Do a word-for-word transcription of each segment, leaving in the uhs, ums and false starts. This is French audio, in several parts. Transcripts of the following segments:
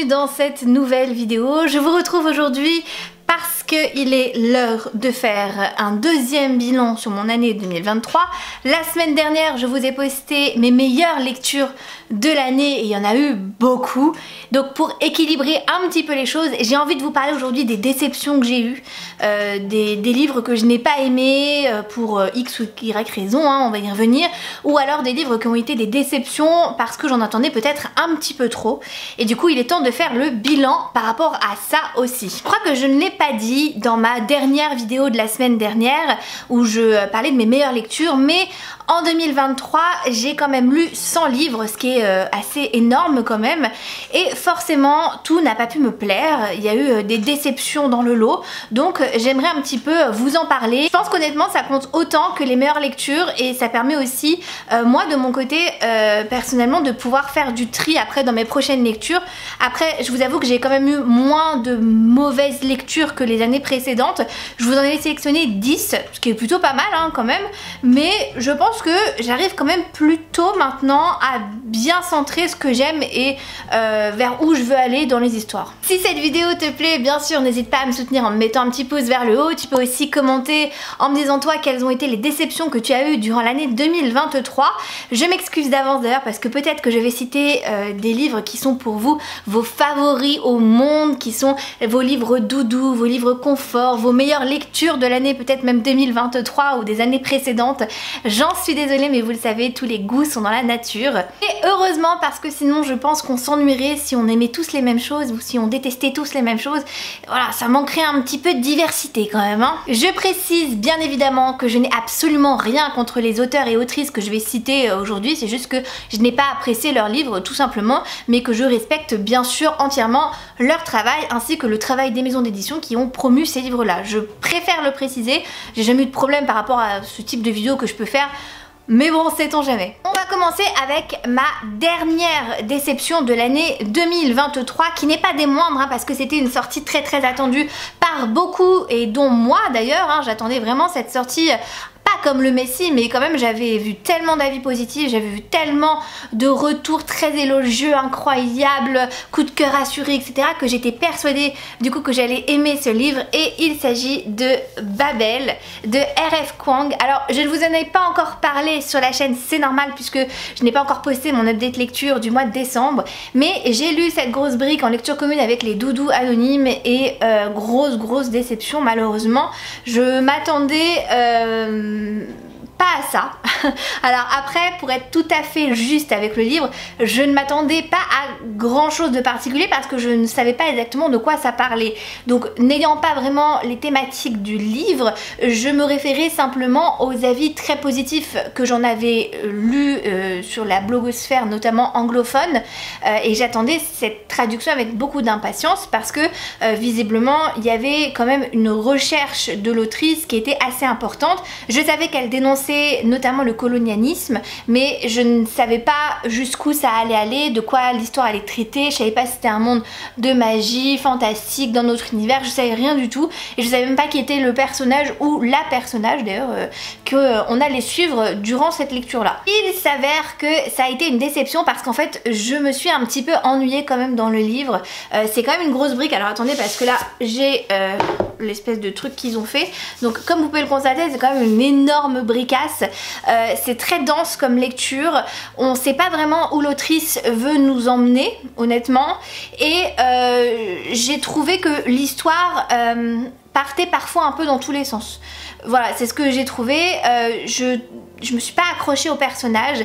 bienvenue dans cette nouvelle vidéo. Je vous retrouve aujourd'hui parce qu'il est l'heure de faire un deuxième bilan sur mon année deux mille vingt-trois. La semaine dernière, je vous ai posté mes meilleures lectures de l'année et il y en a eu beaucoup. Donc pour équilibrer un petit peu les choses, j'ai envie de vous parler aujourd'hui des déceptions que j'ai eues, euh, des, des livres que je n'ai pas aimés euh, pour euh, X ou Y raison, hein, on va y revenir, ou alors des livres qui ont été des déceptions parce que j'en attendais peut-être un petit peu trop. Et du coup, il est temps de faire le bilan par rapport à ça aussi. Je crois que je ne l'ai pas dit dans ma dernière vidéo de la semaine dernière où je parlais de mes meilleures lectures, mais en deux mille vingt-trois, j'ai quand même lu cent livres, ce qui est euh, assez énorme quand même, et forcément tout n'a pas pu me plaire. Il y a eu euh, des déceptions dans le lot, donc euh, j'aimerais un petit peu vous en parler. Je pense qu'honnêtement ça compte autant que les meilleures lectures et ça permet aussi euh, moi de mon côté euh, personnellement de pouvoir faire du tri après dans mes prochaines lectures. Après je vous avoue que j'ai quand même eu moins de mauvaises lectures que les années précédentes. Je vous en ai sélectionné dix, ce qui est plutôt pas mal hein, quand même, mais je pense que j'arrive quand même plutôt maintenant à bien centrer ce que j'aime et euh, vers où je veux aller dans les histoires. Si cette vidéo te plaît, bien sûr n'hésite pas à me soutenir en me mettant un petit pouce vers le haut. Tu peux aussi commenter en me disant toi quelles ont été les déceptions que tu as eues durant l'année deux mille vingt-trois. Je m'excuse d'avance d'ailleurs parce que peut-être que je vais citer euh, des livres qui sont pour vous vos favoris au monde, qui sont vos livres doudou, vos livres confort, vos meilleures lectures de l'année peut-être même deux mille vingt-trois ou des années précédentes. J'en Je suis désolée mais vous le savez, tous les goûts sont dans la nature. Et heureusement parce que sinon je pense qu'on s'ennuierait si on aimait tous les mêmes choses ou si on détestait tous les mêmes choses. Voilà, ça manquerait un petit peu de diversité quand même hein. Je précise bien évidemment que je n'ai absolument rien contre les auteurs et autrices que je vais citer aujourd'hui. C'est juste que je n'ai pas apprécié leurs livres tout simplement, mais que je respecte bien sûr entièrement leur travail ainsi que le travail des maisons d'édition qui ont promu ces livres là. Je préfère le préciser, j'ai jamais eu de problème par rapport à ce type de vidéo que je peux faire. Mais bon, sait-on jamais. On va commencer avec ma dernière déception de l'année deux mille vingt-trois, qui n'est pas des moindres hein, parce que c'était une sortie très très attendue par beaucoup et dont moi d'ailleurs, hein, j'attendais vraiment cette sortie. Pas comme le Messie, mais quand même j'avais vu tellement d'avis positifs, j'avais vu tellement de retours très élogieux, incroyables, coup de cœur assuré, et cetera que j'étais persuadée du coup que j'allais aimer ce livre. Et il s'agit de Babel de R F Kuang. Alors je ne vous en ai pas encore parlé sur la chaîne, c'est normal puisque je n'ai pas encore posté mon update lecture du mois de décembre, mais j'ai lu cette grosse brique en lecture commune avec les doudous anonymes et euh, grosse grosse déception malheureusement. Je m'attendais... Euh, pas à ça. Alors après, pour être tout à fait juste avec le livre, je ne m'attendais pas à grand chose de particulier parce que je ne savais pas exactement de quoi ça parlait. Donc n'ayant pas vraiment les thématiques du livre, je me référais simplement aux avis très positifs que j'en avais lus euh, sur la blogosphère, notamment anglophone, euh, et j'attendais cette traduction avec beaucoup d'impatience parce que euh, visiblement il y avait quand même une recherche de l'autrice qui était assez importante. Je savais qu'elle dénonçait notamment le colonialisme, mais je ne savais pas jusqu'où ça allait aller, de quoi l'histoire allait traiter. Je savais pas si c'était un monde de magie, fantastique, dans notre univers, je savais rien du tout et je savais même pas qui était le personnage ou la personnage d'ailleurs euh, qu'on euh, allait suivre durant cette lecture là. Il s'avère que ça a été une déception parce qu'en fait je me suis un petit peu ennuyée quand même dans le livre. Euh, c'est quand même une grosse brique, alors attendez parce que là j'ai euh, l'espèce de truc qu'ils ont fait, donc comme vous pouvez le constater c'est quand même une énorme bricasse. Euh, c'est très dense comme lecture, on sait pas vraiment où l'autrice veut nous emmener honnêtement, et euh, j'ai trouvé que l'histoire euh, partait parfois un peu dans tous les sens. Voilà, c'est ce que j'ai trouvé. euh, je je me suis pas accrochée au personnage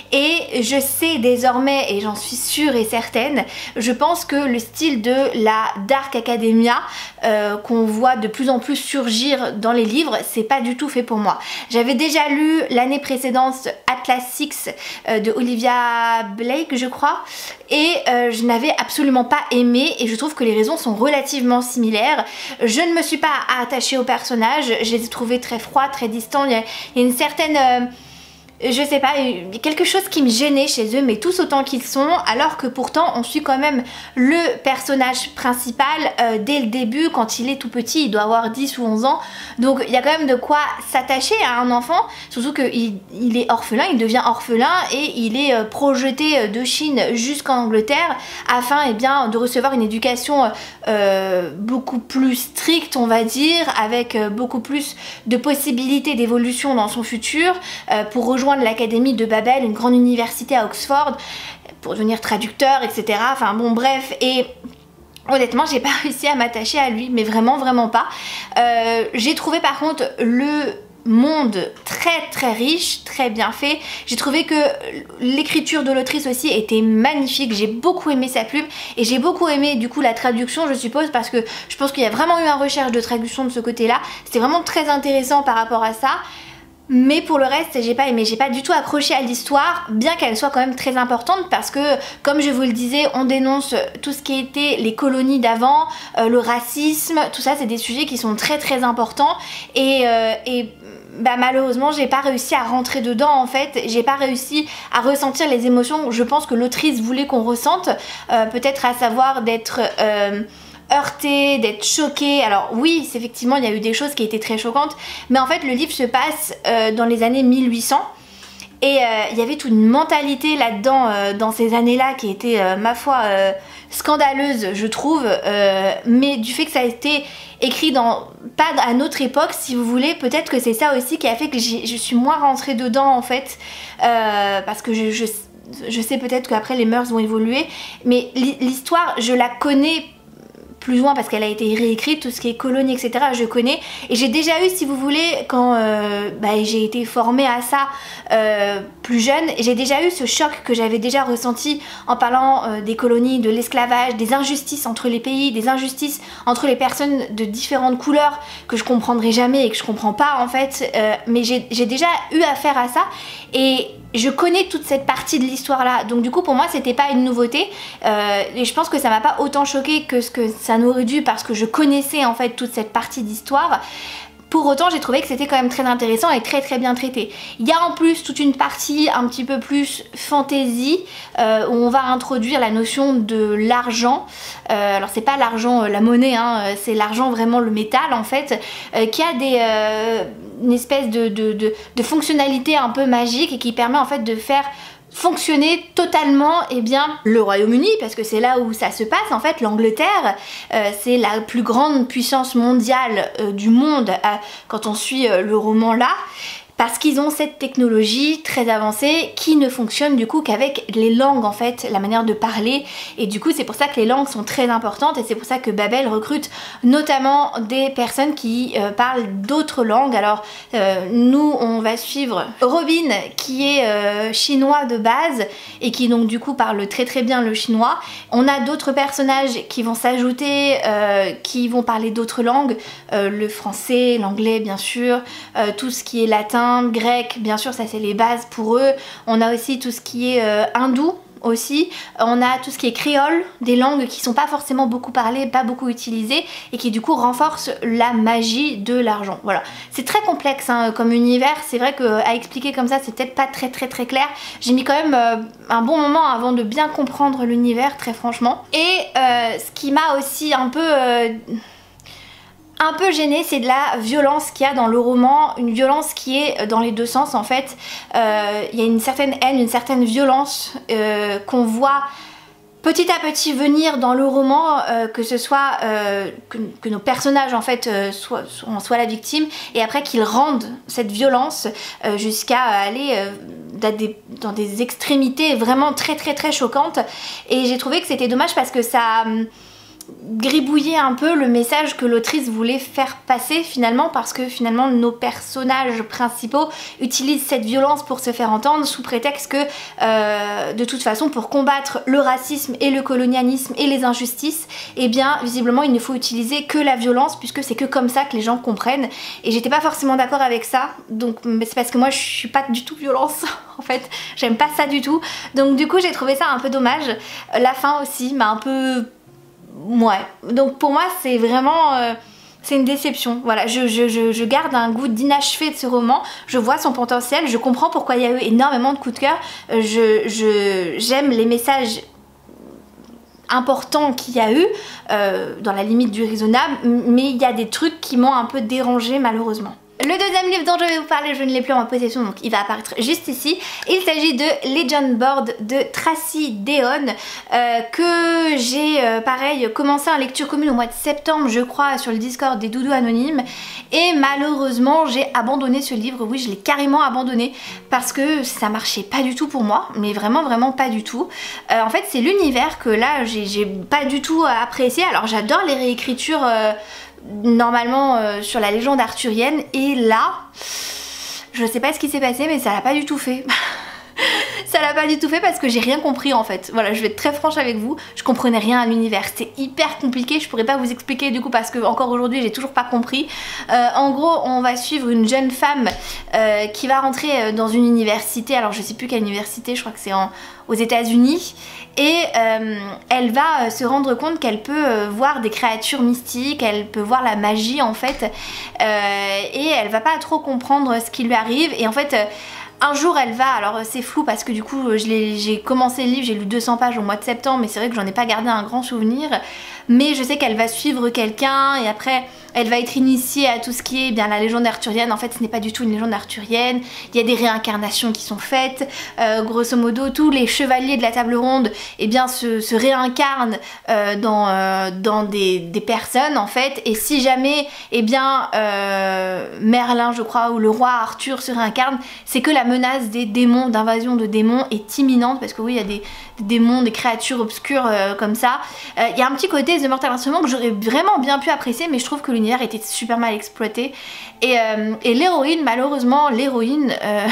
et je sais désormais, et j'en suis sûre et certaine, je pense que le style de la Dark Academia euh, qu'on voit de plus en plus surgir dans les livres, c'est pas du tout fait pour moi. J'avais déjà lu l'année précédente Atlas six euh, de Olivia Blake je crois, et euh, je n'avais absolument pas aimé et je trouve que les raisons sont relativement similaires. Je ne me suis pas attachée aux personnages, je les ai trouvés très froids, très distants, il y a, il y a une certaine... Euh, je sais pas, il y a quelque chose qui me gênait chez eux, mais tous autant qu'ils sont, alors que pourtant on suit quand même le personnage principal euh, dès le début, quand il est tout petit, il doit avoir dix ou onze ans, donc il y a quand même de quoi s'attacher à un enfant, surtout qu'il il est orphelin, il devient orphelin et il est euh, projeté de Chine jusqu'en Angleterre afin eh bien, de recevoir une éducation euh, beaucoup plus stricte, on va dire, avec euh, beaucoup plus de possibilités d'évolution dans son futur, euh, pour rejoindre l'académie de Babel, une grande université à Oxford, pour devenir traducteur, et cetera. Enfin bon, bref, et honnêtement, j'ai pas réussi à m'attacher à lui, mais vraiment, vraiment pas. Euh, j'ai trouvé par contre le monde très très riche, très bien fait. J'ai trouvé que l'écriture de l'autrice aussi était magnifique, j'ai beaucoup aimé sa plume et j'ai beaucoup aimé du coup la traduction, je suppose, parce que je pense qu'il y a vraiment eu une recherche de traduction de ce côté là. C'était vraiment très intéressant par rapport à ça. Mais pour le reste, j'ai pas aimé, j'ai pas du tout accroché à l'histoire, bien qu'elle soit quand même très importante parce que, comme je vous le disais, on dénonce tout ce qui était les colonies d'avant, euh, le racisme, tout ça c'est des sujets qui sont très très importants et, euh, et bah, malheureusement j'ai pas réussi à rentrer dedans en fait, j'ai pas réussi à ressentir les émotions, je pense que l'autrice voulait qu'on ressente, euh, peut-être à savoir d'être... Euh, heurté, d'être choqué. Alors oui, effectivement il y a eu des choses qui étaient très choquantes, mais en fait le livre se passe euh, dans les années mille huit cents et euh, il y avait toute une mentalité là-dedans euh, dans ces années-là qui était euh, ma foi euh, scandaleuse je trouve, euh, mais du fait que ça a été écrit dans pas à notre époque si vous voulez, peut-être que c'est ça aussi qui a fait que je suis moins rentrée dedans en fait, euh, parce que je, je, je sais peut-être qu'après les mœurs vont évoluer, mais l'histoire je la connais plus loin parce qu'elle a été réécrite, tout ce qui est colonie, et cetera. Je connais et j'ai déjà eu, si vous voulez, quand euh, bah, j'ai été formée à ça euh, plus jeune, j'ai déjà eu ce choc que j'avais déjà ressenti en parlant euh, des colonies, de l'esclavage, des injustices entre les pays, des injustices entre les personnes de différentes couleurs que je comprendrai jamais et que je comprends pas en fait, euh, mais j'ai déjà eu affaire à ça et je connais toute cette partie de l'histoire là, donc du coup pour moi c'était pas une nouveauté, euh, et je pense que ça m'a pas autant choqué que ce que ça n'aurait dû parce que je connaissais en fait toute cette partie d'histoire. Pour autant j'ai trouvé que c'était quand même très intéressant et très très bien traité. Il y a en plus toute une partie un petit peu plus fantasy euh, où on va introduire la notion de l'argent. Euh, alors c'est pas l'argent, euh, la monnaie, hein, c'est l'argent vraiment le métal en fait, euh, qui a des, euh, une espèce de, de, de, de fonctionnalité un peu magique et qui permet en fait de faire fonctionner totalement eh bien, le Royaume-Uni, parce que c'est là où ça se passe en fait, l'Angleterre, euh, c'est la plus grande puissance mondiale euh, du monde euh, quand on suit euh, le roman là, parce qu'ils ont cette technologie très avancée qui ne fonctionne du coup qu'avec les langues en fait, la manière de parler, et du coup c'est pour ça que les langues sont très importantes et c'est pour ça que Babel recrute notamment des personnes qui euh, parlent d'autres langues. Alors euh, nous on va suivre Robin qui est euh, chinois de base et qui donc du coup parle très très bien le chinois. On a d'autres personnages qui vont s'ajouter, euh, qui vont parler d'autres langues, euh, le français, l'anglais bien sûr, euh, tout ce qui est latin, grec, bien sûr ça c'est les bases pour eux. On a aussi tout ce qui est euh, hindou aussi, on a tout ce qui est créole, des langues qui sont pas forcément beaucoup parlées, pas beaucoup utilisées et qui du coup renforcent la magie de l'argent. Voilà, c'est très complexe hein, comme univers, c'est vrai qu'à expliquer comme ça c'est peut-être pas très très très clair. J'ai mis quand même euh, un bon moment avant de bien comprendre l'univers, très franchement. Et euh, ce qui m'a aussi un peu... Euh, un peu gênée, c'est de la violence qu'il y a dans le roman, une violence qui est dans les deux sens en fait. Euh, il y a une certaine haine, une certaine violence euh, qu'on voit petit à petit venir dans le roman, euh, que ce soit euh, que, que nos personnages en fait euh, soient, soient, soient la victime et après qu'ils rendent cette violence euh, jusqu'à aller euh, dans, des, dans des extrémités vraiment très très très choquantes. Et j'ai trouvé que c'était dommage parce que ça... gribouiller un peu le message que l'autrice voulait faire passer finalement, parce que finalement nos personnages principaux utilisent cette violence pour se faire entendre sous prétexte que euh, de toute façon pour combattre le racisme et le colonialisme et les injustices, et eh bien visiblement il ne faut utiliser que la violence puisque c'est que comme ça que les gens comprennent. Et j'étais pas forcément d'accord avec ça, donc c'est parce que moi je suis pas du tout violence en fait, j'aime pas ça du tout, donc du coup j'ai trouvé ça un peu dommage. La fin aussi m'a un peu... ouais, donc pour moi c'est vraiment... Euh, c'est une déception. Voilà, je, je, je, je garde un goût d'inachevé de ce roman. Je vois son potentiel, je comprends pourquoi il y a eu énormément de coups de cœur. Je, je, j'aime les messages importants qu'il y a eu, euh, dans la limite du raisonnable, mais il y a des trucs qui m'ont un peu dérangée malheureusement. Le deuxième livre dont je vais vous parler, je ne l'ai plus en ma possession, donc il va apparaître juste ici. Il s'agit de Legend Board de Tracy Deonn, euh, que j'ai, euh, pareil, commencé en lecture commune au mois de septembre, je crois, sur le Discord des Doudous Anonymes. Et malheureusement, j'ai abandonné ce livre. Oui, je l'ai carrément abandonné parce que ça marchait pas du tout pour moi, mais vraiment, vraiment pas du tout. Euh, en fait, c'est l'univers que là, j'ai pas du tout apprécié. Alors, j'adore les réécritures... Euh, normalement euh, sur la légende arthurienne, et là je sais pas ce qui s'est passé, mais ça l'a pas du tout fait. Ça l'a pas du tout fait parce que j'ai rien compris en fait. Voilà, je vais être très franche avec vous, je comprenais rien à l'univers, c'était hyper compliqué, je pourrais pas vous expliquer du coup parce que encore aujourd'hui j'ai toujours pas compris. Euh, en gros, on va suivre une jeune femme euh, qui va rentrer dans une université, alors je sais plus quelle université, je crois que c'est en aux États-Unis, et euh, elle va se rendre compte qu'elle peut voir des créatures mystiques, elle peut voir la magie en fait, euh, et elle va pas trop comprendre ce qui lui arrive, et en fait euh, un jour elle va, alors c'est flou parce que du coup j'ai commencé le livre, j'ai lu deux cents pages au mois de septembre, mais c'est vrai que j'en ai pas gardé un grand souvenir, mais je sais qu'elle va suivre quelqu'un et après elle va être initiée à tout ce qui est eh bien la légende arthurienne. En fait ce n'est pas du tout une légende arthurienne, il y a des réincarnations qui sont faites, euh, grosso modo tous les chevaliers de la table ronde eh bien, se, se réincarnent euh, dans, euh, dans des, des personnes en fait, et si jamais eh bien, euh, Merlin je crois ou le roi Arthur se réincarne, c'est que la menace des démons, d'invasion de démons est imminente, parce que oui il y a des, des démons, des créatures obscures euh, comme ça. Euh, il y a un petit côté The Mortal Instrument que j'aurais vraiment bien pu apprécier, mais je trouve que l'univers était super mal exploité, et, euh, et l'héroïne, malheureusement l'héroïne euh,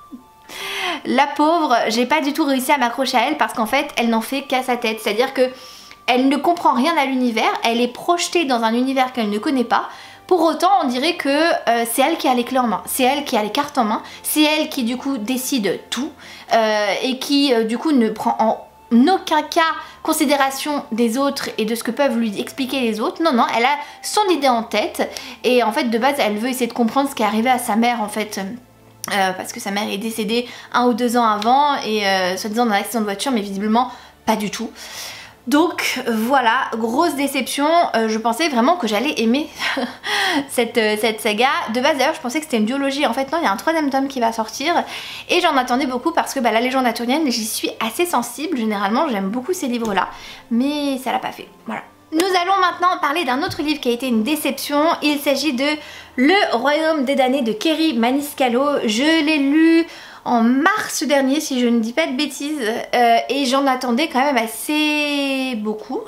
la pauvre, j'ai pas du tout réussi à m'accrocher à elle parce qu'en fait elle n'en fait qu'à sa tête, c'est à dire que elle ne comprend rien à l'univers, elle est projetée dans un univers qu'elle ne connaît pas. Pour autant on dirait que euh, c'est elle qui a les clés en main, c'est elle qui a les cartes en main, c'est elle qui du coup décide tout, euh, et qui euh, du coup ne prend en aucun cas considération des autres et de ce que peuvent lui expliquer les autres. Non non, elle a son idée en tête, et en fait de base elle veut essayer de comprendre ce qui est arrivé à sa mère en fait, euh, parce que sa mère est décédée un ou deux ans avant, et euh, soi-disant dans un accident de voiture, mais visiblement pas du tout. Donc voilà, grosse déception, euh, je pensais vraiment que j'allais aimer cette, euh, cette saga. De base d'ailleurs je pensais que c'était une duologie, en fait non, il y a un troisième tome qui va sortir, et j'en attendais beaucoup parce que bah, la légende arthurienne, j'y suis assez sensible, généralement j'aime beaucoup ces livres là, mais ça l'a pas fait, voilà. Nous allons maintenant parler d'un autre livre qui a été une déception, il s'agit de Le Royaume des damnés de Kerry Maniscalco. Je l'ai lu en mars dernier si je ne dis pas de bêtises, euh, et j'en attendais quand même assez beaucoup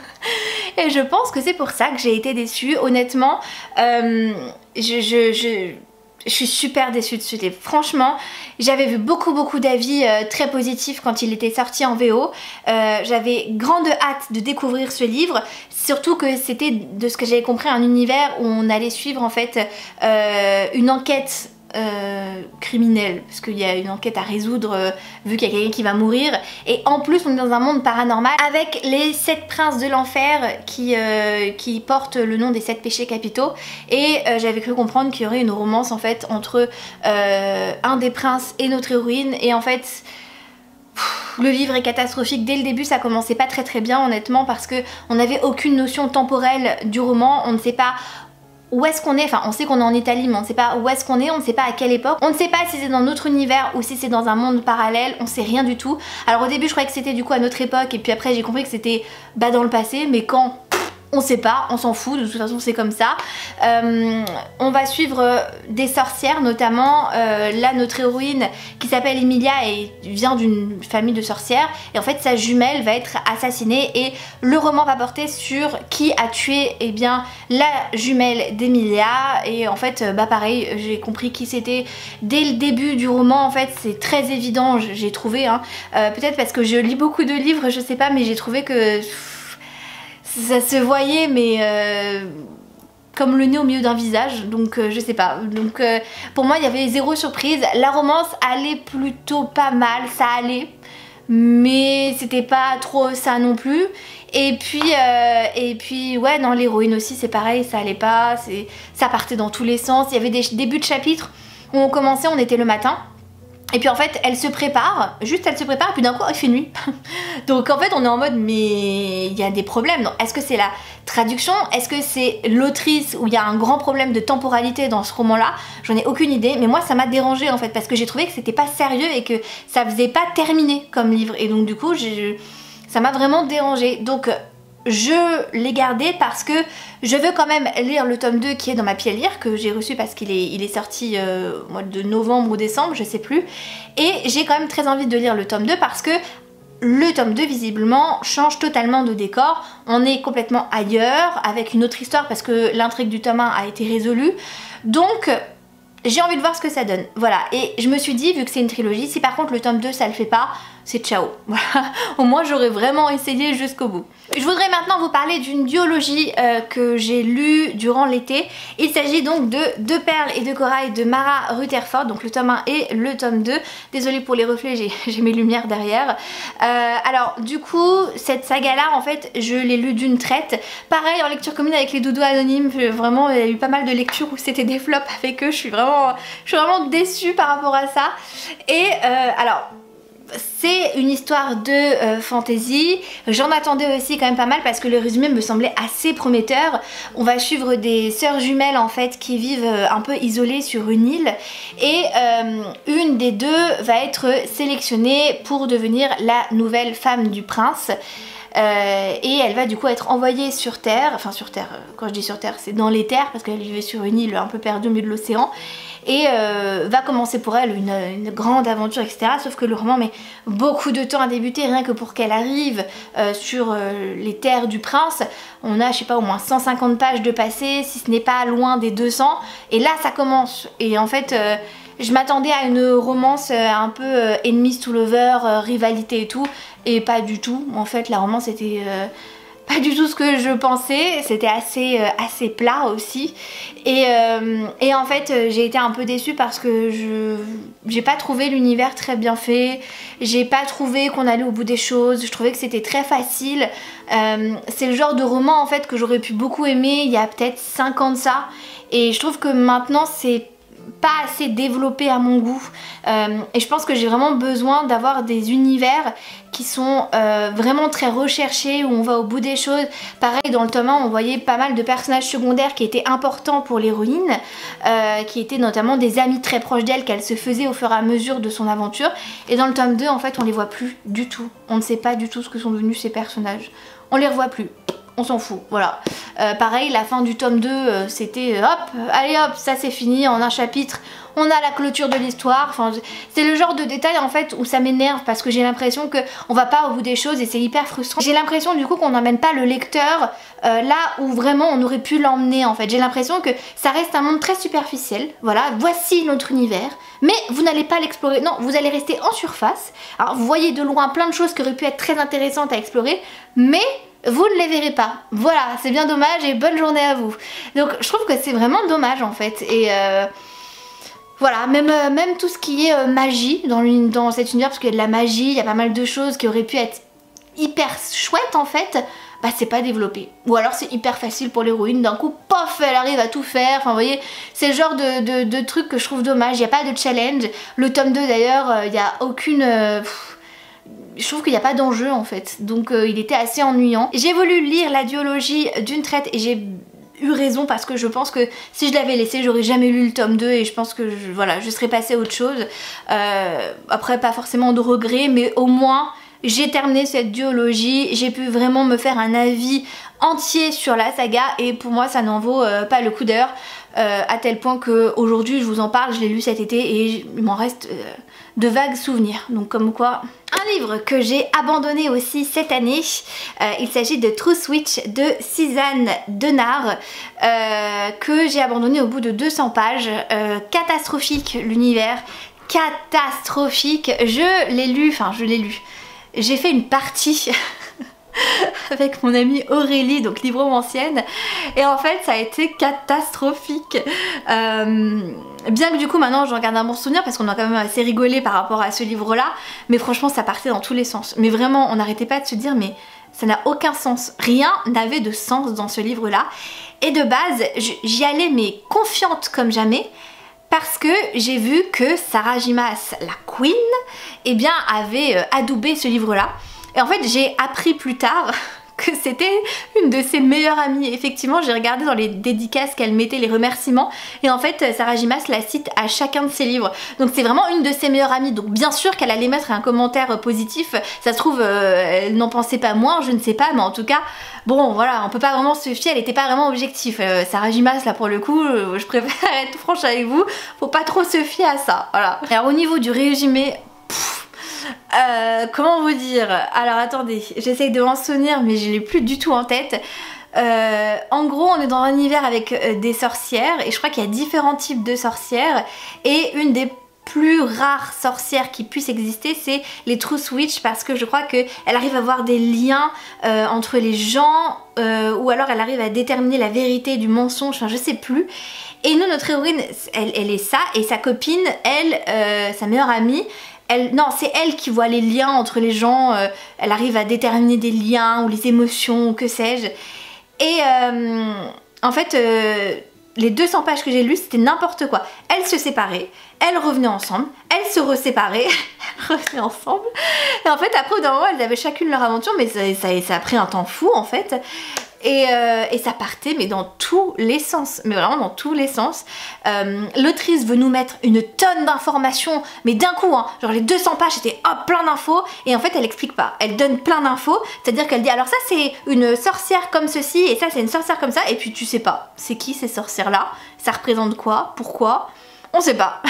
et je pense que c'est pour ça que j'ai été déçue honnêtement. euh, je, je, je, je suis super déçue de ce livre, franchement. J'avais vu beaucoup beaucoup d'avis euh, très positifs quand il était sorti en V O, euh, j'avais grande hâte de découvrir ce livre, surtout que c'était, de ce que j'avais compris, un univers où on allait suivre en fait euh, une enquête Euh, criminelle, parce qu'il y a une enquête à résoudre euh, vu qu'il y a quelqu'un qui va mourir, et en plus on est dans un monde paranormal avec les sept princes de l'enfer qui, euh, qui portent le nom des sept péchés capitaux, et euh, j'avais cru comprendre qu'il y aurait une romance en fait entre euh, un des princes et notre héroïne, et en fait pff, le livre est catastrophique. Dès le début ça commençait pas très très bien honnêtement, parce que on n'avait aucune notion temporelle du roman, on ne sait pas où est-ce qu'on est, enfin on sait qu'on est en Italie mais on ne sait pas où est-ce qu'on est, on ne sait pas à quelle époque, on ne sait pas si c'est dans notre univers ou si c'est dans un monde parallèle, on sait rien du tout. Alors au début je croyais que c'était du coup à notre époque, et puis après j'ai compris que c'était bah dans le passé, mais quand on sait pas, on s'en fout, de toute façon c'est comme ça. Euh, on va suivre des sorcières notamment, euh, là notre héroïne qui s'appelle Emilia et vient d'une famille de sorcières, et en fait sa jumelle va être assassinée, et le roman va porter sur qui a tué eh bien la jumelle d'Emilia, et en fait bah pareil j'ai compris qui c'était dès le début du roman, en fait c'est très évident, j'ai trouvé, hein. euh, peut-être parce que je lis beaucoup de livres, je sais pas, mais j'ai trouvé que ça se voyait mais euh, comme le nez au milieu d'un visage, donc euh, je sais pas, donc euh, pour moi il y avait zéro surprise. La romance allait plutôt pas mal, ça allait, mais c'était pas trop ça non plus. Et puis, euh, et puis ouais, non, l'héroïne aussi c'est pareil, ça allait pas, ça partait dans tous les sens. Il y avait des débuts de chapitres où on commençait, on était le matin. Et puis en fait elle se prépare, juste elle se prépare et puis d'un coup il fait nuit. Donc en fait on est en mode mais il y a des problèmes. Est-ce que c'est la traduction? Est-ce que c'est l'autrice où il y a un grand problème de temporalité dans ce roman là? J'en ai aucune idée, mais moi ça m'a dérangée en fait parce que j'ai trouvé que c'était pas sérieux et que ça faisait pas terminer comme livre. Et donc du coup ça m'a vraiment dérangée. Donc je l'ai gardé parce que je veux quand même lire le tome deux qui est dans ma pile à lire, que j'ai reçu parce qu'il est, il est sorti euh, au mois de novembre ou décembre, je sais plus. Et j'ai quand même très envie de lire le tome deux parce que le tome deux visiblement change totalement de décor. On est complètement ailleurs, avec une autre histoire parce que l'intrigue du tome un a été résolue. Donc j'ai envie de voir ce que ça donne. Voilà, et je me suis dit, vu que c'est une trilogie, si par contre le tome deux ça le fait pas, c'est ciao. Voilà, au moins j'aurais vraiment essayé jusqu'au bout. Je voudrais maintenant vous parler d'une duologie euh, que j'ai lue durant l'été. Il s'agit donc de Deux perles et de corail de Mara Rutherford, donc le tome un et le tome deux. Désolée pour les reflets, j'ai mes lumières derrière. Euh, alors du coup, cette saga là en fait, je l'ai lue d'une traite. Pareil en lecture commune avec les doudous anonymes, vraiment il y a eu pas mal de lectures où c'était des flops avec eux. Je suis vraiment, je suis vraiment déçue par rapport à ça. Et euh, alors... c'est une histoire de euh, fantasy. J'en attendais aussi quand même pas mal parce que le résumé me semblait assez prometteur. On va suivre des sœurs jumelles en fait qui vivent euh, un peu isolées sur une île et euh, une des deux va être sélectionnée pour devenir la nouvelle femme du prince. Euh, et elle va du coup être envoyée sur Terre, enfin sur Terre, quand je dis sur Terre c'est dans les terres parce qu'elle vivait sur une île un peu perdue au milieu de l'océan. Et euh, va commencer pour elle une, une grande aventure, et cetera. Sauf que le roman met beaucoup de temps à débuter, rien que pour qu'elle arrive euh, sur euh, les terres du prince. On a, je sais pas, au moins cent cinquante pages de passé, si ce n'est pas loin des deux cents. Et là, ça commence. Et en fait, euh, je m'attendais à une romance euh, un peu euh, enemies to lovers, euh, rivalité et tout. Et pas du tout. En fait, la romance était... Euh, pas du tout ce que je pensais, c'était assez, euh, assez plat aussi et, euh, et en fait euh, j'ai été un peu déçue parce que je j'ai pas trouvé l'univers très bien fait, j'ai pas trouvé qu'on allait au bout des choses, je trouvais que c'était très facile. Euh, c'est le genre de roman en fait que j'aurais pu beaucoup aimer il y a peut-être cinq ans de ça et je trouve que maintenant c'est pas assez développé à mon goût euh, et je pense que j'ai vraiment besoin d'avoir des univers qui sont euh, vraiment très recherchés, où on va au bout des choses. Pareil dans le tome un on voyait pas mal de personnages secondaires qui étaient importants pour l'héroïne, euh, qui étaient notamment des amis très proches d'elle qu'elle se faisait au fur et à mesure de son aventure, et dans le tome deux en fait on les voit plus du tout, on ne sait pas du tout ce que sont devenus ces personnages, on les revoit plus. On s'en fout, voilà. Euh, pareil, la fin du tome deux, euh, c'était euh, hop, allez hop, ça c'est fini, en un chapitre, on a la clôture de l'histoire. Enfin, c'est le genre de détail en fait où ça m'énerve parce que j'ai l'impression qu'on va pas au bout des choses et c'est hyper frustrant. J'ai l'impression du coup qu'on n'emmène pas le lecteur euh, là où vraiment on aurait pu l'emmener en fait. J'ai l'impression que ça reste un monde très superficiel, voilà, voici notre univers, mais vous n'allez pas l'explorer, non, vous allez rester en surface. Alors vous voyez de loin plein de choses qui auraient pu être très intéressantes à explorer, mais vous ne les verrez pas. Voilà, c'est bien dommage et bonne journée à vous. Donc je trouve que c'est vraiment dommage en fait. Et euh, voilà, même, euh, même tout ce qui est euh, magie dans, dans cet univers, parce qu'il y a de la magie, il y a pas mal de choses qui auraient pu être hyper chouettes en fait, bah c'est pas développé. Ou alors c'est hyper facile pour l'héroïne, d'un coup, pof, elle arrive à tout faire. Enfin vous voyez, c'est le genre de, de, de truc que je trouve dommage, il n'y a pas de challenge. Le tome deux d'ailleurs, euh, il n'y a aucune... Euh, pff, je trouve qu'il n'y a pas d'enjeu en fait, donc euh, il était assez ennuyant. J'ai voulu lire la duologie d'une traite et j'ai eu raison parce que je pense que si je l'avais laissé j'aurais jamais lu le tome deux et je pense que je, voilà, je serais passée à autre chose. Euh, après pas forcément de regrets, mais au moins j'ai terminé cette duologie, j'ai pu vraiment me faire un avis entier sur la saga et pour moi ça n'en vaut euh, pas le coup d'heure. Euh, à tel point que aujourd'hui je vous en parle, je l'ai lu cet été et il m'en reste euh, de vagues souvenirs, donc comme quoi. Un livre que j'ai abandonné aussi cette année, euh, il s'agit de True Switch de Suzanne Denard, euh, que j'ai abandonné au bout de deux cents pages. Euh, catastrophique l'univers, catastrophique. Je l'ai lu, enfin je l'ai lu, j'ai fait une partie avec mon amie Aurélie, donc livromancienne, et en fait ça a été catastrophique. Euh, bien que du coup maintenant j'en garde un bon souvenir parce qu'on a quand même assez rigolé par rapport à ce livre là, mais franchement ça partait dans tous les sens. Mais vraiment on n'arrêtait pas de se dire mais ça n'a aucun sens, rien n'avait de sens dans ce livre là. Et de base j'y allais mais confiante comme jamais, parce que j'ai vu que Sarah J. Maas, la Queen, eh bien avait euh, adoubé ce livre là. Et en fait j'ai appris plus tard que c'était une de ses meilleures amies. Effectivement j'ai regardé dans les dédicaces qu'elle mettait, les remerciements, et en fait Sarah J. Maas la cite à chacun de ses livres. Donc c'est vraiment une de ses meilleures amies. Donc bien sûr qu'elle allait mettre un commentaire positif. Ça se trouve euh, elle n'en pensait pas moins, je ne sais pas, mais en tout cas bon voilà, on peut pas vraiment se fier, elle était pas vraiment objective. Euh, Sarah J. Maas là pour le coup, euh, je préfère être franche avec vous, faut pas trop se fier à ça. Voilà. Alors au niveau du résumé, pff, Euh, comment vous dire? Alors attendez, j'essaye de m'en souvenir mais je l'ai plus du tout en tête. Euh, en gros on est dans un univers avec euh, des sorcières, et je crois qu'il y a différents types de sorcières, et une des plus rares sorcières qui puissent exister c'est les Truth Witch, parce que je crois qu'elle arrive à voir des liens euh, entre les gens, euh, ou alors elle arrive à déterminer la vérité du mensonge, enfin je sais plus. Et nous notre héroïne elle, elle est ça, et sa copine elle, euh, sa meilleure amie, Elle, non, c'est elle qui voit les liens entre les gens, euh, elle arrive à déterminer des liens ou les émotions ou que sais-je. Et euh, en fait, euh, les deux cents pages que j'ai lues, c'était n'importe quoi. Elles se séparaient, elles revenaient ensemble, elles se reséparaient, elles revenaient ensemble. Et en fait, après, au bout d'un moment, elles avaient chacune leur aventure, mais ça, ça, ça a pris un temps fou en fait. Et, euh, et ça partait mais dans tous les sens, mais vraiment dans tous les sens. Euh, L'autrice veut nous mettre une tonne d'informations, mais d'un coup, hein, genre les deux cents pages c'était hop plein d'infos, et en fait elle explique pas, elle donne plein d'infos, c'est-à-dire qu'elle dit alors ça c'est une sorcière comme ceci, et ça c'est une sorcière comme ça, et puis tu sais pas, c'est qui ces sorcières là, ça représente quoi, pourquoi, on sait pas.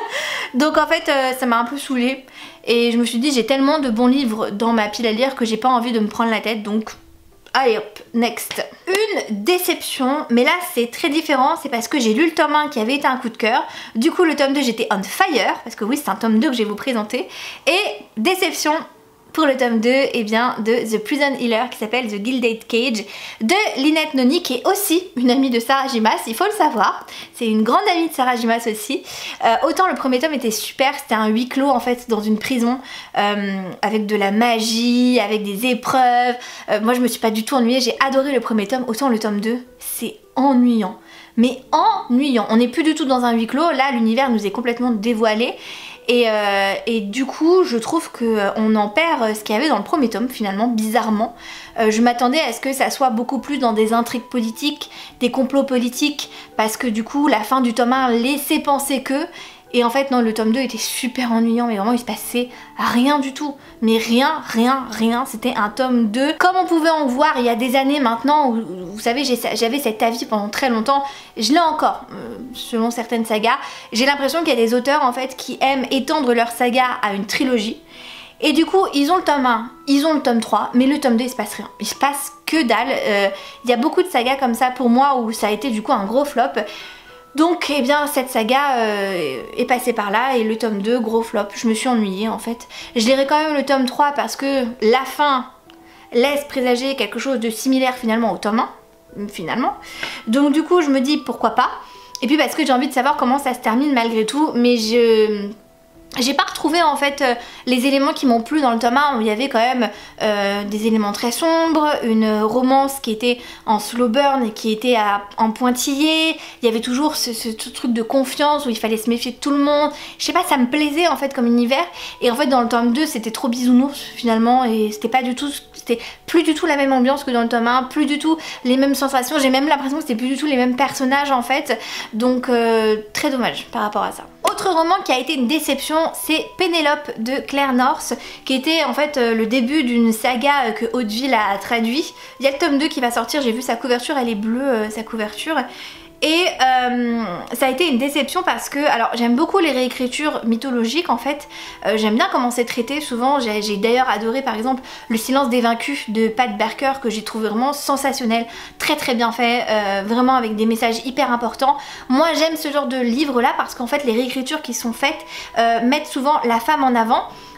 Donc en fait euh, ça m'a un peu saoulée, et je me suis dit j'ai tellement de bons livres dans ma pile à lire que j'ai pas envie de me prendre la tête, donc allez hop, next. Une déception, mais là c'est très différent, c'est parce que j'ai lu le tome un qui avait été un coup de cœur, du coup le tome deux j'étais on fire, parce que oui c'est un tome deux que je vais vous présenter, et déception pour le tome deux, et eh bien de The Prison Healer qui s'appelle The Gilded Cage de Lynette Noni, qui est aussi une amie de Sarah J. Maas, il faut le savoir, c'est une grande amie de Sarah J. Maas aussi. Euh, autant le premier tome était super, c'était un huis clos en fait dans une prison, euh, avec de la magie, avec des épreuves, euh, moi je me suis pas du tout ennuyée, j'ai adoré le premier tome, autant le tome deux c'est ennuyant, mais ennuyant, on n'est plus du tout dans un huis clos, là l'univers nous est complètement dévoilé. Et, euh, et du coup je trouve qu'on en perd ce qu'il y avait dans le premier tome finalement, bizarrement. Euh, je m'attendais à ce que ça soit beaucoup plus dans des intrigues politiques, des complots politiques, parce que du coup la fin du tome un laissait penser que... Et en fait non, le tome deux était super ennuyant, mais vraiment il se passait rien du tout. Mais rien, rien, rien, c'était un tome deux. Comme on pouvait en voir il y a des années maintenant, où, vous savez j'avais cet avis pendant très longtemps, je l'ai encore, euh, selon certaines sagas. J'ai l'impression qu'il y a des auteurs en fait qui aiment étendre leur saga à une trilogie. Et du coup ils ont le tome un, ils ont le tome trois, mais le tome deux il se passe rien. Il se passe que dalle. Euh, il y a beaucoup de sagas comme ça pour moi où ça a été du coup un gros flop. Donc eh bien cette saga euh, est passée par là, et le tome deux, gros flop, je me suis ennuyée en fait. Je lirai quand même le tome trois parce que la fin laisse présager quelque chose de similaire finalement au tome un, finalement. Donc du coup je me dis pourquoi pas. Et puis parce que j'ai envie de savoir comment ça se termine malgré tout, mais je... J'ai pas retrouvé en fait euh, les éléments qui m'ont plu dans le tome un, où il y avait quand même euh, des éléments très sombres, une romance qui était en slow burn et qui était à, en pointillé, il y avait toujours ce, ce, ce truc de confiance où il fallait se méfier de tout le monde, je sais pas, ça me plaisait en fait comme univers, et en fait dans le tome deux c'était trop bisounours finalement, et c'était pas du tout, c'était plus du tout la même ambiance que dans le tome un, plus du tout les mêmes sensations, j'ai même l'impression que c'était plus du tout les mêmes personnages en fait, donc euh, très dommage par rapport à ça. Autre roman qui a été une déception, c'est Pénélope de Claire North, qui était en fait le début d'une saga que Hauteville a traduit. Il y a le tome deux qui va sortir, j'ai vu sa couverture, elle est bleue sa couverture. Et euh, ça a été une déception parce que, alors j'aime beaucoup les réécritures mythologiques en fait, euh, j'aime bien comment c'est traité souvent, j'ai d'ailleurs adoré par exemple Le Silence des Vaincus de Pat Barker, que j'ai trouvé vraiment sensationnel, très très bien fait, euh, vraiment avec des messages hyper importants. Moi j'aime ce genre de livre là parce qu'en fait les réécritures qui sont faites euh, mettent souvent la femme en avant.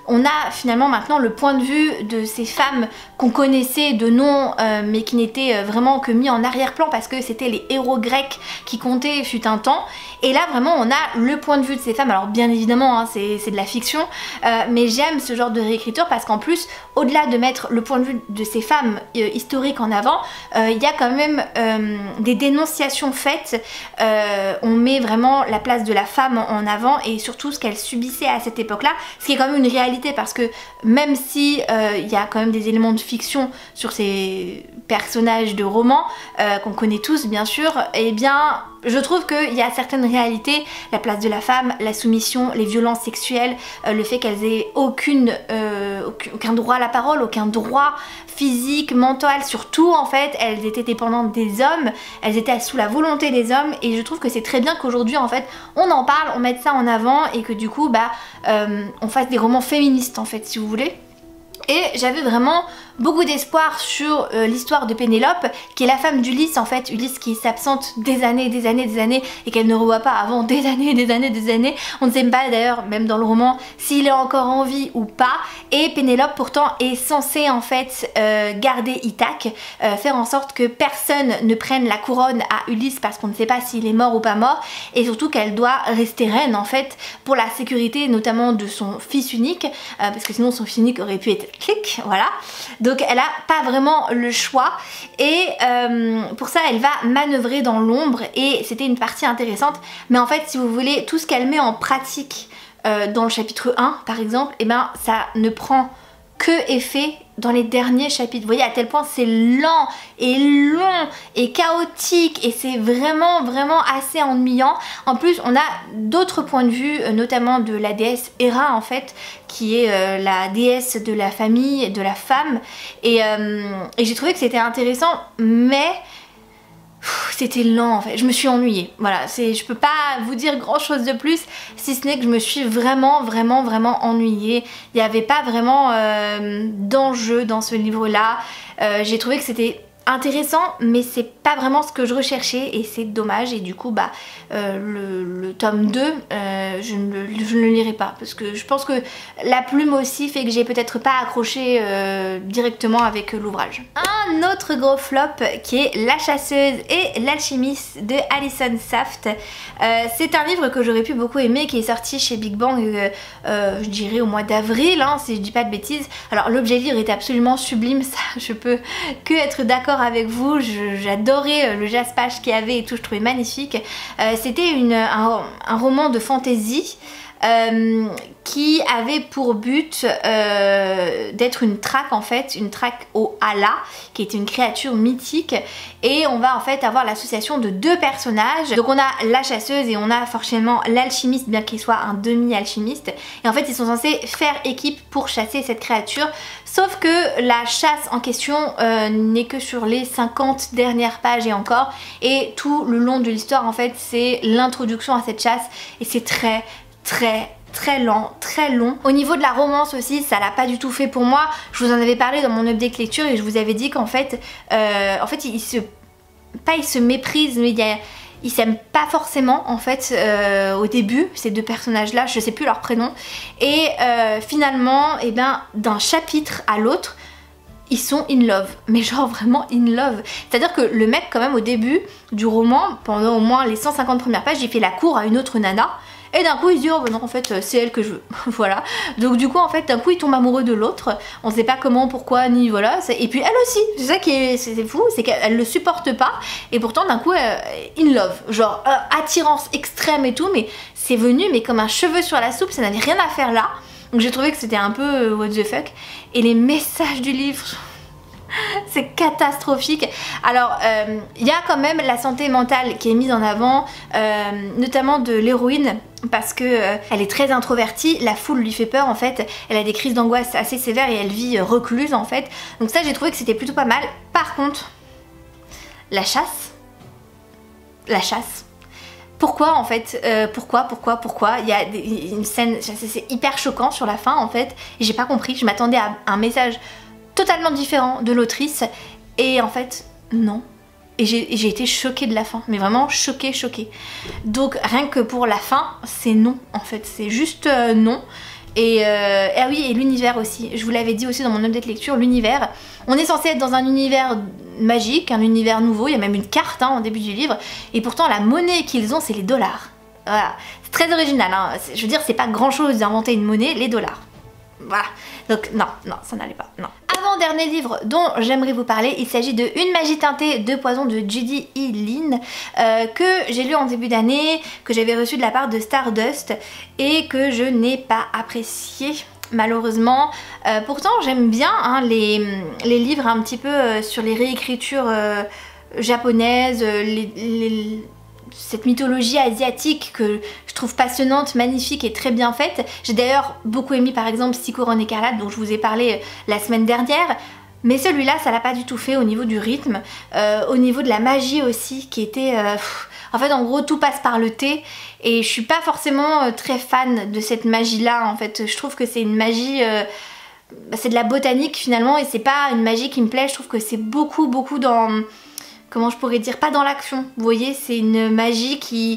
on a finalement maintenant le point de vue de ces femmes qu'on connaissait de nom euh, mais qui n'étaient euh, vraiment que mis en arrière-plan parce que c'était les héros grecs qui comptaient fut un temps. Et là vraiment on a le point de vue de ces femmes, alors bien évidemment hein, c'est de la fiction, euh, mais j'aime ce genre de réécriture parce qu'en plus au-delà de mettre le point de vue de ces femmes euh, historiques en avant, il euh, y a quand même euh, des dénonciations faites, euh, on met vraiment la place de la femme en avant et surtout ce qu'elle subissait à cette époque là, ce qui est quand même une réalité parce que même si euh, il y a quand même des éléments de fiction sur ces personnages de romans euh, qu'on connaît tous bien sûr, et eh bien je trouve qu'il y a certaines réalités, la place de la femme, la soumission, les violences sexuelles, euh, le fait qu'elles aient aucune, euh, aucun droit à la parole, aucun droit physique, mental, surtout en fait, elles étaient dépendantes des hommes, elles étaient sous la volonté des hommes et je trouve que c'est très bien qu'aujourd'hui en fait on en parle, on mette ça en avant et que du coup bah euh, on fasse des romans féministes en fait si vous voulez. Et j'avais vraiment beaucoup d'espoir sur euh, l'histoire de Pénélope, qui est la femme d'Ulysse en fait, Ulysse qui s'absente des années, des années, des années et qu'elle ne revoit pas avant des années, des années, des années. On ne sait pas d'ailleurs, même dans le roman, s'il est encore en vie ou pas. Et Pénélope pourtant est censée en fait euh, garder Ithaque, euh, faire en sorte que personne ne prenne la couronne à Ulysse parce qu'on ne sait pas s'il est mort ou pas mort, et surtout qu'elle doit rester reine en fait pour la sécurité notamment de son fils unique, euh, parce que sinon son fils unique aurait pu être clic, voilà. Donc elle a pas vraiment le choix et euh, pour ça elle va manœuvrer dans l'ombre et c'était une partie intéressante, mais en fait si vous voulez tout ce qu'elle met en pratique euh, dans le chapitre un par exemple, et eh ben ça ne prend que effet dans les derniers chapitres. Vous voyez à tel point c'est lent et long et chaotique et c'est vraiment vraiment assez ennuyant. En plus on a d'autres points de vue, notamment de la déesse Héra en fait, qui est euh, la déesse de la famille, de la femme, et, euh, et j'ai trouvé que c'était intéressant, mais c'était lent en fait, je me suis ennuyée, voilà, je peux pas vous dire grand chose de plus si ce n'est que je me suis vraiment vraiment vraiment ennuyée. Il n'y avait pas vraiment euh, d'enjeu dans ce livre là, euh, j'ai trouvé que c'était intéressant mais c'est pas vraiment ce que je recherchais et c'est dommage, et du coup bah euh, le, le tome deux euh, je, ne le, je ne le lirai pas parce que je pense que la plume aussi fait que j'ai peut-être pas accroché euh, directement avec l'ouvrage. Un autre gros flop qui est La Chasseuse et l'Alchimiste de Alison Saft. Euh, c'est un livre que j'aurais pu beaucoup aimer, qui est sorti chez Big Bang euh, euh, je dirais au mois d'avril hein, si je dis pas de bêtises. Alors l'objet livre était absolument sublime, ça je peux que être d'accord avec vous, j'adorais le jaspage qu'il y avait et tout, je trouvais magnifique. Euh, C'était un, un roman de fantasy euh, qui avait pour but euh, d'être une traque en fait, une traque au Hala, qui était une créature mythique, et on va en fait avoir l'association de deux personnages. Donc on a la chasseuse et on a forcément l'alchimiste, bien qu'il soit un demi-alchimiste, et en fait ils sont censés faire équipe pour chasser cette créature, sauf que la chasse en question euh, n'est que sur les cinquante dernières pages et encore, et tout le long de l'histoire en fait c'est l'introduction à cette chasse, et c'est très très très lent, très long. Au niveau de la romance aussi, ça l'a pas du tout fait pour moi. Je vous en avais parlé dans mon update lecture et je vous avais dit qu'en fait, euh, en fait, ils se, pas ils se méprisent, mais il y a, ils s'aiment pas forcément en fait euh, au début, ces deux personnages là, je sais plus leur prénom, et euh, finalement, et eh ben, d'un chapitre à l'autre, ils sont in love, mais genre vraiment in love. C'est-à-dire que le mec quand même au début du roman, pendant au moins les cent cinquante premières pages, il fait la cour à une autre nana. Et d'un coup il se dit oh bah non en fait c'est elle que je veux. Voilà. Donc du coup en fait d'un coup il tombe amoureux de l'autre. On sait pas comment, pourquoi, ni voilà. Et puis elle aussi. C'est ça qui est, c'est fou, c'est qu'elle le supporte pas. Et pourtant d'un coup euh, in love. Genre euh, attirance extrême et tout. Mais c'est venu mais comme un cheveu sur la soupe. Ça n'avait rien à faire là. Donc j'ai trouvé que c'était un peu euh, what the fuck. Et les messages du livre... c'est catastrophique. Alors il euh, y a quand même la santé mentale qui est mise en avant, euh, notamment de l'héroïne, parce que euh, elle est très introvertie, la foule lui fait peur en fait, elle a des crises d'angoisse assez sévères et elle vit euh, recluse en fait. Donc ça j'ai trouvé que c'était plutôt pas mal. Par contre, la chasse, la chasse. Pourquoi en fait euh, Pourquoi Pourquoi Pourquoi Il y a des, une scène, c'est hyper choquant sur la fin en fait, et j'ai pas compris, je m'attendais à un message totalement différent de l'autrice et en fait non, et j'ai été choquée de la fin, mais vraiment choquée choquée. Donc rien que pour la fin c'est non en fait, c'est juste euh, non. Et, euh, ah oui, et l'univers aussi, je vous l'avais dit aussi dans mon update lecture, l'univers. On est censé être dans un univers magique, un univers nouveau, il y a même une carte hein, au début du livre, et pourtant la monnaie qu'ils ont c'est les dollars. Voilà, c'est très original, hein. Je veux dire c'est pas grand chose d'inventer une monnaie, les dollars. Voilà, donc non, non, ça n'allait pas, non. Avant-dernier livre dont j'aimerais vous parler, il s'agit de Une magie teintée de poison de Judy E. Lin, euh, que j'ai lu en début d'année, que j'avais reçu de la part de Stardust et que je n'ai pas apprécié malheureusement. Euh, pourtant j'aime bien hein, les, les livres un petit peu euh, sur les réécritures euh, japonaises, les, les cette mythologie asiatique que je trouve passionnante, magnifique et très bien faite. J'ai d'ailleurs beaucoup aimé par exemple Psycho en écarlate dont je vous ai parlé la semaine dernière, mais celui-là ça l'a pas du tout fait au niveau du rythme, euh, au niveau de la magie aussi qui était... Euh, pff, en fait en gros tout passe par le thé et je suis pas forcément euh, très fan de cette magie là en fait. Je trouve que c'est une magie... Euh, c'est de la botanique finalement et c'est pas une magie qui me plaît. Je trouve que c'est beaucoup beaucoup dans... Comment je pourrais dire, pas dans l'action, vous voyez, c'est une magie qui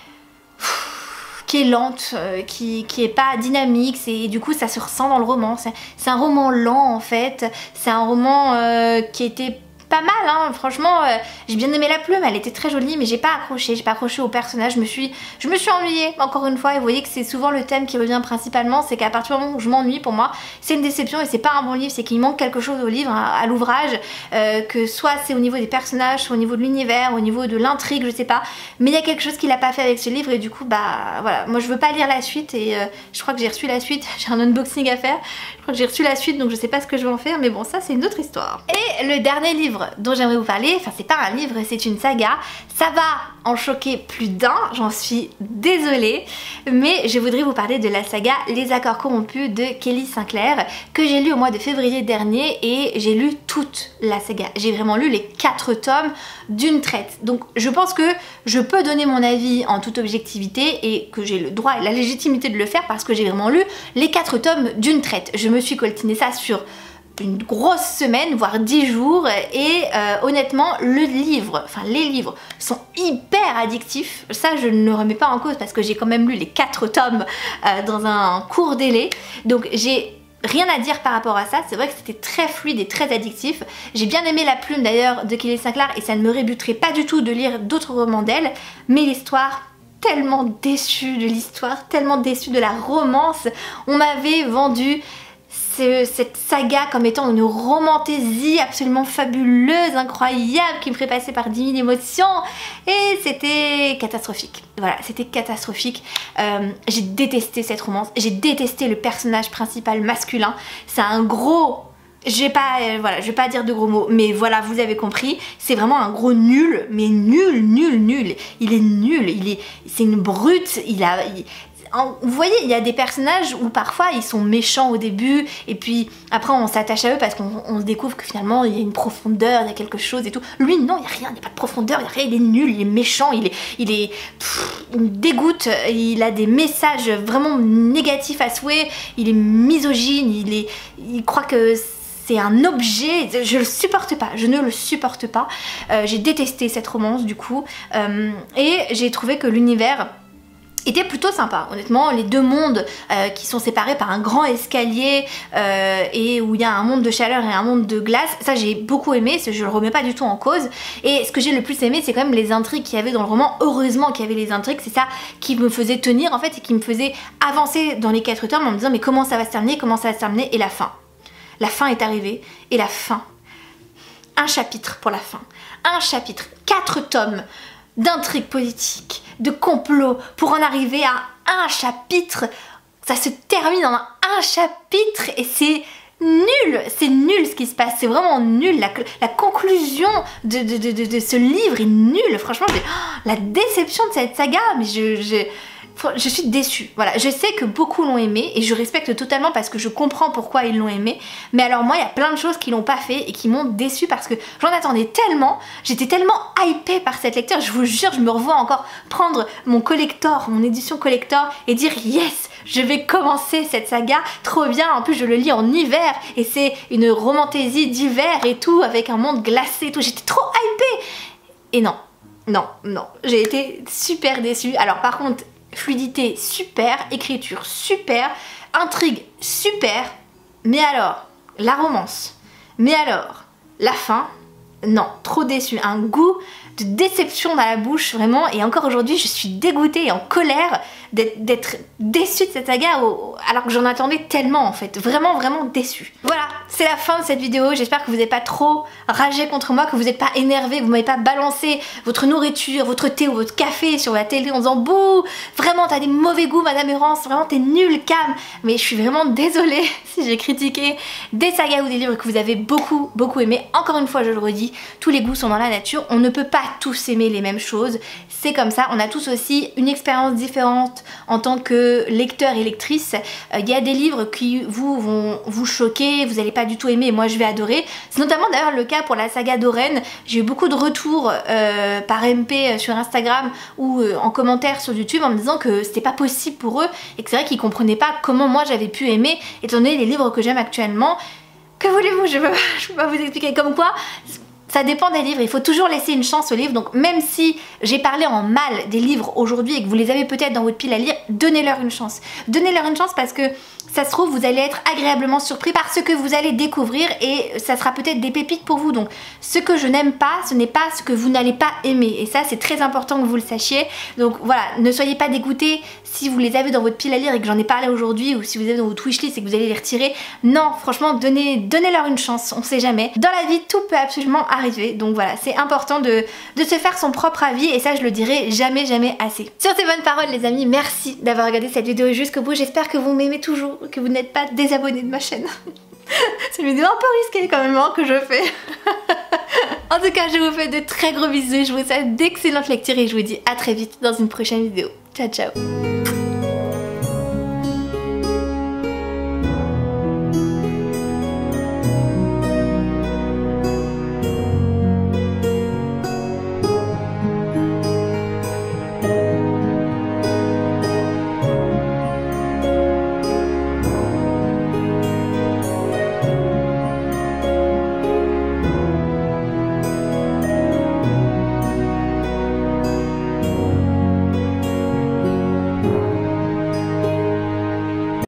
qui est lente, euh, qui, qui est pas dynamique, et du coup ça se ressent dans le roman, c'est un roman lent en fait, c'est un roman euh, qui était pas mal hein, franchement euh, j'ai bien aimé la plume, elle était très jolie mais j'ai pas accroché, j'ai pas accroché au personnage, je me suis, je me suis ennuyée encore une fois et vous voyez que c'est souvent le thème qui revient principalement, c'est qu'à partir du moment où je m'ennuie pour moi c'est une déception et c'est pas un bon livre, c'est qu'il manque quelque chose au livre, à, à l'ouvrage, euh, que soit c'est au niveau des personnages, soit au niveau de l'univers, au niveau de l'intrigue, je sais pas, mais il y a quelque chose qu'il a pas fait avec ce livre et du coup bah voilà, moi je veux pas lire la suite et euh, je crois que j'ai reçu la suite, j'ai un unboxing à faire, je crois que j'ai reçu la suite donc je sais pas ce que je vais en faire mais bon ça c'est une autre histoire. Et le dernier livre dont j'aimerais vous parler, enfin c'est pas un livre, c'est une saga, ça va en choquer plus d'un, j'en suis désolée, mais je voudrais vous parler de la saga Les Accords Corrompus de Kelly Sinclair, que j'ai lu au mois de février dernier et j'ai lu toute la saga, j'ai vraiment lu les quatre tomes d'une traite, donc je pense que je peux donner mon avis en toute objectivité et que j'ai le droit et la légitimité de le faire parce que j'ai vraiment lu les quatre tomes d'une traite. Je me suis coltiné ça sur une grosse semaine, voire dix jours et euh, honnêtement le livre, enfin les livres sont hyper addictifs, ça je ne le remets pas en cause parce que j'ai quand même lu les quatre tomes euh, dans un court délai, donc j'ai rien à dire par rapport à ça, c'est vrai que c'était très fluide et très addictif. J'ai bien aimé la plume d'ailleurs de Kelly Sinclair et ça ne me rébuterait pas du tout de lire d'autres romans d'elle, mais l'histoire, tellement déçue de l'histoire, tellement déçue de la romance, on m'avait vendu cette saga comme étant une romantaisie absolument fabuleuse, incroyable, qui me ferait passer par dix mille émotions et c'était catastrophique. Voilà, c'était catastrophique. Euh, j'ai détesté cette romance, j'ai détesté le personnage principal masculin. C'est un gros... Je vais pas, euh, voilà, je vais pas dire de gros mots, mais voilà, vous avez compris, c'est vraiment un gros nul, mais nul, nul, nul. Il est nul, il est, c'est une brute, il a... Il, vous voyez, il y a des personnages où parfois ils sont méchants au début et puis après on s'attache à eux parce qu'on se découvre que finalement il y a une profondeur, il y a quelque chose et tout. Lui non, il n'y a rien, il n'y a pas de profondeur, il n'y a rien, il est nul, il est méchant, il est, il est, pff, il me dégoûte, il a des messages vraiment négatifs à souhait, il est misogyne, il, est, il croit que... c'est un objet, je le supporte pas, je ne le supporte pas. Euh, j'ai détesté cette romance du coup euh, et j'ai trouvé que l'univers était plutôt sympa, honnêtement. Les deux mondes euh, qui sont séparés par un grand escalier euh, et où il y a un monde de chaleur et un monde de glace, ça j'ai beaucoup aimé, je le remets pas du tout en cause. Et ce que j'ai le plus aimé, c'est quand même les intrigues qu'il y avait dans le roman. Heureusement qu'il y avait les intrigues, c'est ça qui me faisait tenir en fait et qui me faisait avancer dans les quatre tomes en me disant mais comment ça va se terminer, comment ça va se terminer, et la fin. La fin est arrivée et la fin. Un chapitre pour la fin. Un chapitre, quatre tomes d'intrigues politiques, de complot pour en arriver à un chapitre. Ça se termine en un chapitre et c'est nul, c'est nul ce qui se passe, c'est vraiment nul. La, la conclusion de, de, de, de, de ce livre est nulle. Franchement, oh, la déception de cette saga, mais je... je Je suis déçue, voilà, je sais que beaucoup l'ont aimé et je respecte totalement parce que je comprends pourquoi ils l'ont aimé, mais alors moi il y a plein de choses qui l'ont pas fait et qui m'ont déçue parce que j'en attendais tellement, j'étais tellement hypée par cette lecture, je vous jure, je me revois encore prendre mon collector, mon édition collector et dire yes, je vais commencer cette saga, trop bien, en plus je le lis en hiver et c'est une romantaisie d'hiver et tout avec un monde glacé et tout, j'étais trop hypée et non, non, non, j'ai été super déçue. Alors par contre, fluidité super, écriture super, intrigue super, mais alors, la romance, mais alors, la fin, non, trop déçu, un goût de déception dans la bouche vraiment, et encore aujourd'hui je suis dégoûtée et en colère d'être déçue de cette saga au, alors que j'en attendais tellement en fait, vraiment vraiment déçue. Voilà, c'est la fin de cette vidéo, j'espère que vous n'êtes pas trop ragé contre moi, que vous n'êtes pas énervé, que vous m'avez pas balancé votre nourriture, votre thé ou votre café sur la télé en disant bouh, vraiment t'as des mauvais goûts Madame Errance, vraiment t'es nulle Cam, mais je suis vraiment désolée si j'ai critiqué des sagas ou des livres que vous avez beaucoup beaucoup aimé. Encore une fois je le redis, tous les goûts sont dans la nature, on ne peut pas tous aimer les mêmes choses, c'est comme ça, on a tous aussi une expérience différente en tant que lecteur et lectrice. Il euh, y a des livres qui vous vont vous choquer, vous n'allez pas du tout aimer et moi je vais adorer. C'est notamment d'ailleurs le cas pour la saga d'Oren. J'ai eu beaucoup de retours euh, par M P sur Instagram ou euh, en commentaire sur YouTube en me disant que c'était pas possible pour eux et que c'est vrai qu'ils comprenaient pas comment moi j'avais pu aimer étant donné les livres que j'aime actuellement. Que voulez-vous, je peux, je peux pas vous expliquer, comme quoi ça dépend des livres, il faut toujours laisser une chance aux livres, donc même si j'ai parlé en mal des livres aujourd'hui et que vous les avez peut-être dans votre pile à lire, donnez-leur une chance. Donnez-leur une chance parce que ça se trouve vous allez être agréablement surpris par ce que vous allez découvrir et ça sera peut-être des pépites pour vous. Donc ce que je n'aime pas, ce n'est pas ce que vous n'allez pas aimer et ça c'est très important que vous le sachiez. Donc voilà, ne soyez pas dégoûtés si vous les avez dans votre pile à lire et que j'en ai parlé aujourd'hui, ou si vous avez dans votre wishlist et que vous allez les retirer. Non, franchement, donnez, donnez-leur une chance, on sait jamais. Dans la vie, tout peut absolument arriver, donc voilà, c'est important de, de se faire son propre avis et ça je le dirai jamais jamais assez. Sur ces bonnes paroles les amis, merci d'avoir regardé cette vidéo jusqu'au bout, j'espère que vous m'aimez toujours, que vous n'êtes pas désabonné de ma chaîne. C'est une vidéo un peu risquée quand même hein, que je fais. En tout cas, je vous fais de très gros bisous, je vous souhaite d'excellentes lectures et je vous dis à très vite dans une prochaine vidéo. Ciao ciao.